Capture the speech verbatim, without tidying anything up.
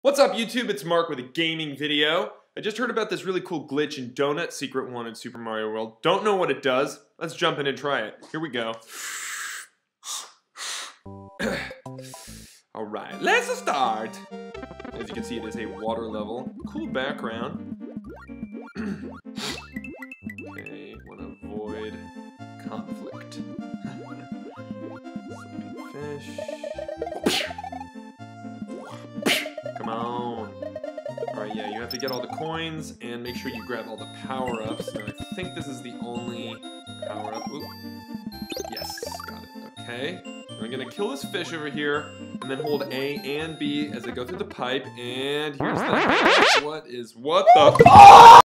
What's up YouTube? It's Mark with a gaming video. I just heard about this really cool glitch in Donut Secret one in Super Mario World. Don't know what it does. Let's jump in and try it. Here we go. Alright, let's start. As you can see, it is a water level. Cool background. Okay, want to avoid conflict. Sleeping fish. Come on. Alright, yeah, you have to get all the coins and make sure you grab all the power-ups. Now, I think this is the only power-up. Oop. Yes, got it. Okay. I'm gonna kill this fish over here, and then hold A and B as I go through the pipe, and here's the... What is... What the...